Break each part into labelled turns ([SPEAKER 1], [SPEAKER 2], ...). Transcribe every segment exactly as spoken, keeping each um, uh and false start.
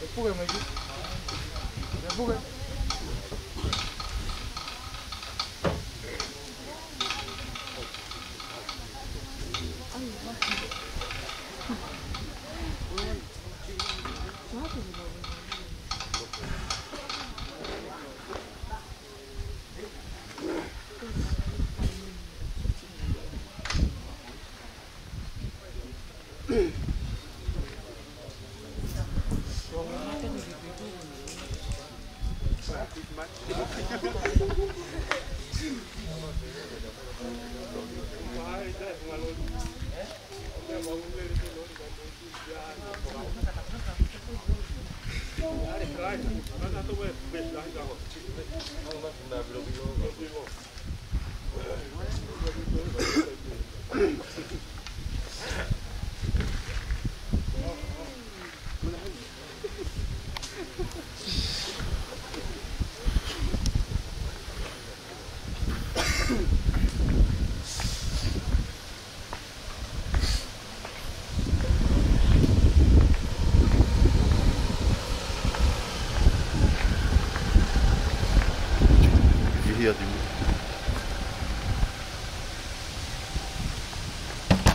[SPEAKER 1] 예쁘게 매기. 예쁘게.
[SPEAKER 2] 해야 됩니다.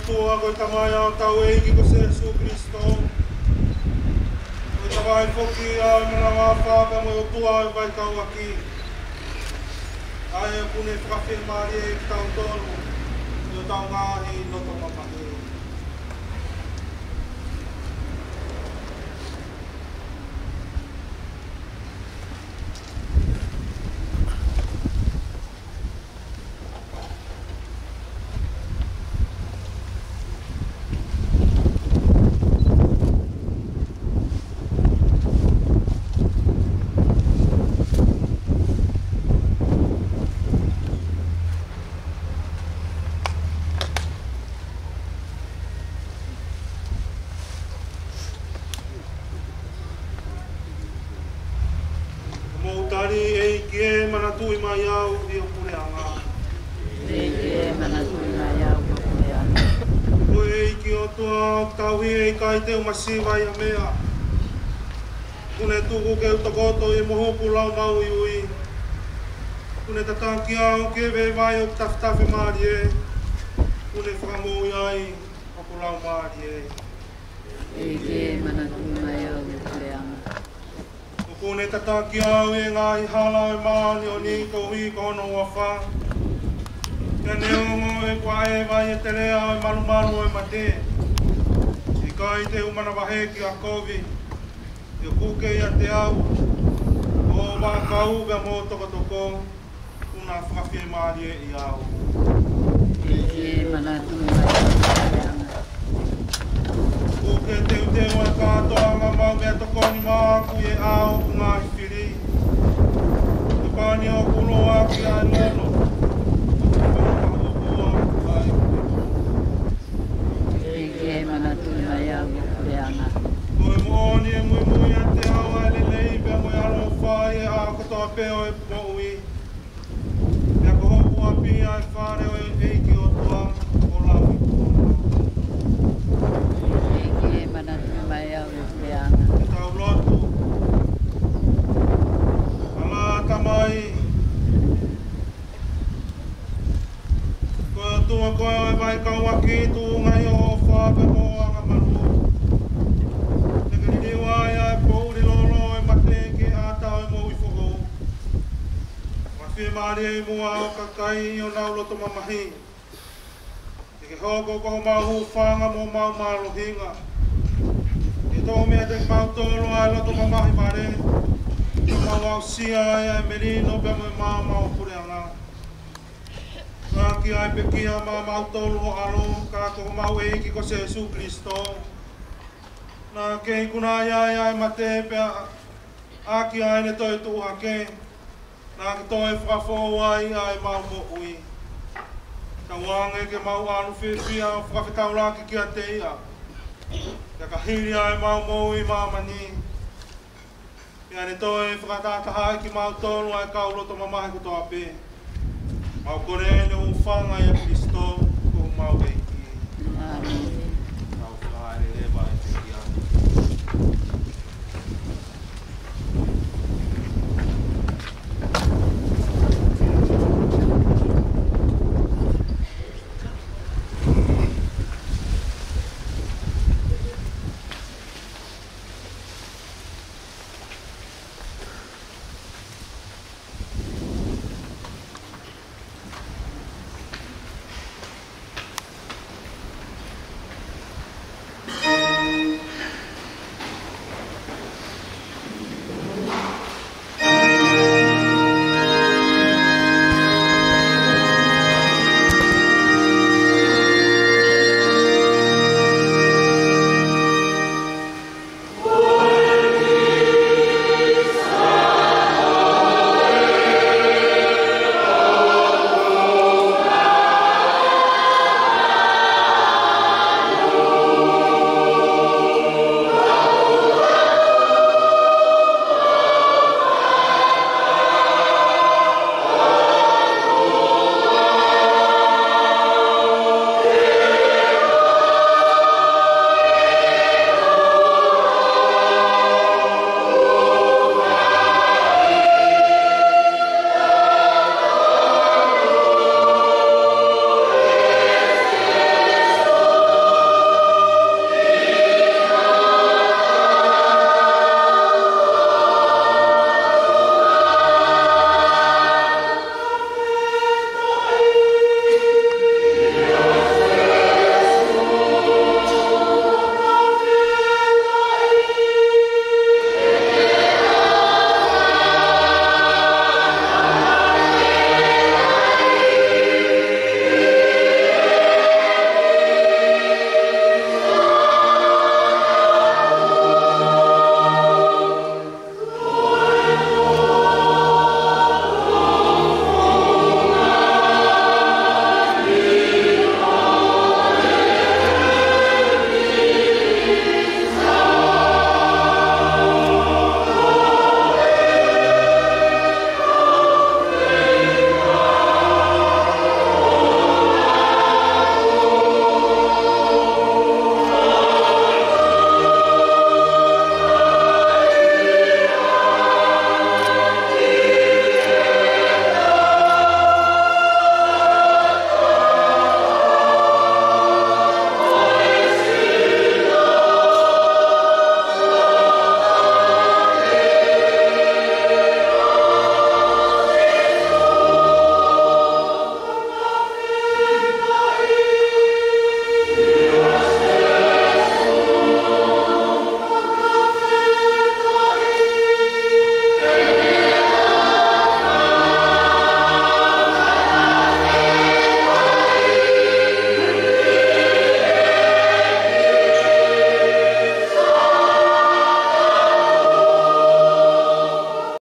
[SPEAKER 1] tua ko tamai au tau e ki ko se Jesu Kristo. Ko tamai foki au mana wapa ka mo tua e vai kau aki. Ai pune whakawhi maari e ki tau tonu. Yo tau ngahi no to mamahi. Tari e ke mana tui mai au i o pureanga.
[SPEAKER 2] E ke mana tui mai au i o pureanga.
[SPEAKER 1] Ko e ki o tua tau e kai te umasiwa i a mea. Kune tuku ke utakoto i mohoku lau mau i ui. Kune tataki au ke ve vai o taftafe maari e. Kune whakamou i ai o lau maari e.
[SPEAKER 2] E ke mana tui mai au i o pureanga.
[SPEAKER 1] Kone tataki au e ngāi hala e maani o ni ko hui kono ua wha. Kia neongo e kua e vai e te rea o e manu manu e mate. I kai te umana wahe ki a kovi. I o kuke i a te au. O wā kau vea mō toko toko. Una whakawhi e maari e i au.
[SPEAKER 2] E ke mana tui mai au i o pureanga.
[SPEAKER 1] Kuke te uteo e kātoa ngā mau mea toko ni māku e au ku ngā whiri. Te pāni o kulo aki ai lono.
[SPEAKER 2] E ke mana tui mai au i o pureanga.
[SPEAKER 1] Koe mooni e mui mui a te awa e le lei pia mui alo whai e a katoa peo e moui. Pia ko hopu a pia e whare o e eiki o tua o lau i kua.
[SPEAKER 2] E ke mana tui mai au i o pureanga.
[SPEAKER 1] Te tau lotu. Ala tamai. Koe tua koe o e vai kau aki tu ngai o whape mo anga manu. Te kiririwa ia e pouri lolo e mate ke a tau e mo i whoko. Mawhi maari e mua o kakai o nau loto mamahi. Te ke hoko ko mahu whanga mo mau malo hinga. E tō mea te mau tōro ai loto mamahi mare. Te mau au sia ia e merino pia mo e mau mau pureanga. Ka ki ai pe kia ma mau tōro o alo, ka ko mau e iki ko se Jesu Kristo. Nā kei kuna ia ia e mate pia aki ai ne toi tu hake. Nā ki toi whakafo ai ai mau mo ui. Ka wange ke mau anu whiwhia o whakawhitau laki ki a te ia. Ka ka hiri ai mau mo ui mamani. Pia ne toi whakatataha ki mau tōru ai kau loto mamahi ko toa pē. Mau kore ne u whanga i a Kristo.